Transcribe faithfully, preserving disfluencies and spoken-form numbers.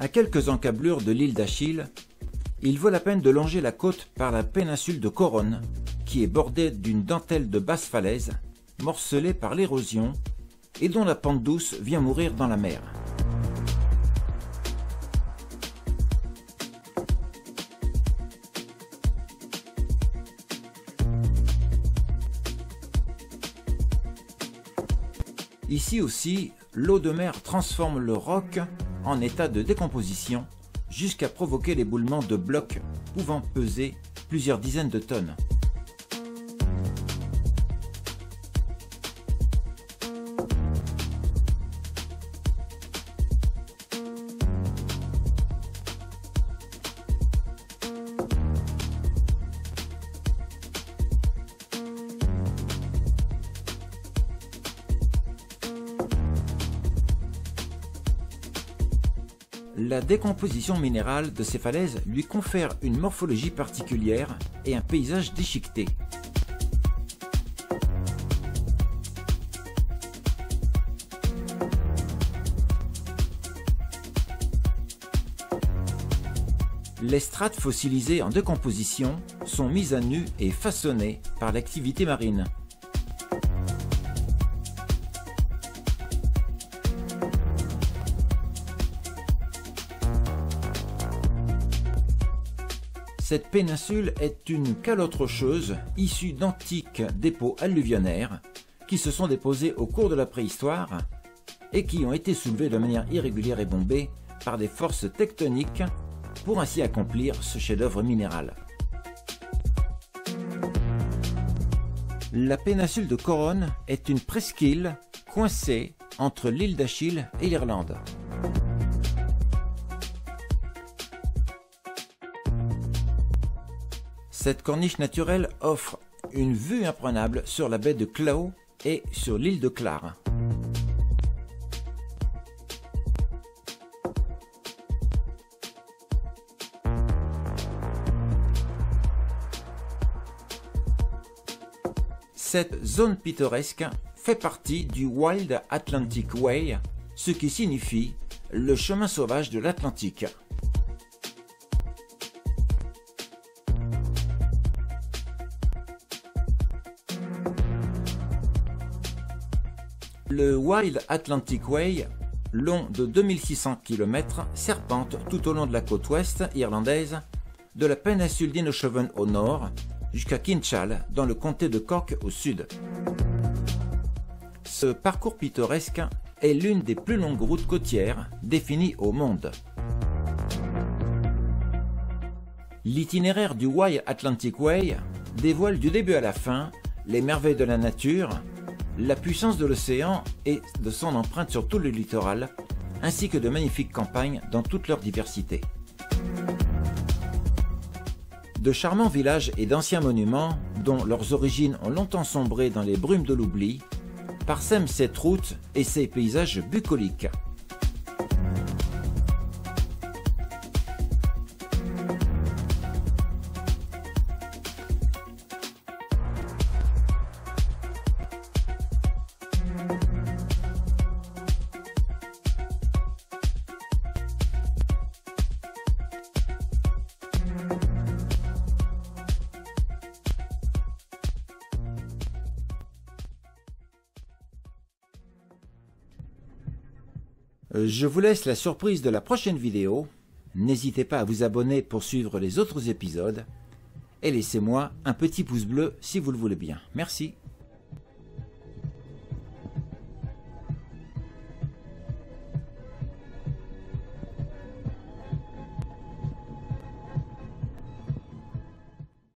À quelques encablures de l'île d'Achille, il vaut la peine de longer la côte par la péninsule de Coronne, qui est bordée d'une dentelle de basses falaises, morcelée par l'érosion, et dont la pente douce vient mourir dans la mer. Ici aussi, l'eau de mer transforme le roc en état de décomposition jusqu'à provoquer l'éboulement de blocs pouvant peser plusieurs dizaines de tonnes. La décomposition minérale de ces falaises lui confère une morphologie particulière et un paysage déchiqueté. Les strates fossilisées en décomposition sont mises à nu et façonnées par l'activité marine. Cette péninsule est une calotte rocheuse issue d'antiques dépôts alluvionnaires qui se sont déposés au cours de la préhistoire et qui ont été soulevés de manière irrégulière et bombée par des forces tectoniques pour ainsi accomplir ce chef-d'œuvre minéral. La péninsule de Coronne est une presqu'île coincée entre l'île d'Achille et l'Irlande. Cette corniche naturelle offre une vue imprenable sur la baie de Clough et sur l'île de Clare. Cette zone pittoresque fait partie du Wild Atlantic Way, ce qui signifie le chemin sauvage de l'Atlantique. Le Wild Atlantic Way, long de deux mille six cents kilomètres, serpente tout au long de la côte ouest irlandaise, de la péninsule d'Inishowen au nord, jusqu'à Kinchal, dans le comté de Cork au sud. Ce parcours pittoresque est l'une des plus longues routes côtières définies au monde. L'itinéraire du Wild Atlantic Way dévoile du début à la fin les merveilles de la nature, la puissance de l'océan et de son empreinte sur tout le littoral, ainsi que de magnifiques campagnes dans toute leur diversité. De charmants villages et d'anciens monuments, dont leurs origines ont longtemps sombré dans les brumes de l'oubli, parsèment cette route et ses paysages bucoliques. Je vous laisse la surprise de la prochaine vidéo. N'hésitez pas à vous abonner pour suivre les autres épisodes. Et laissez-moi un petit pouce bleu si vous le voulez bien. Merci.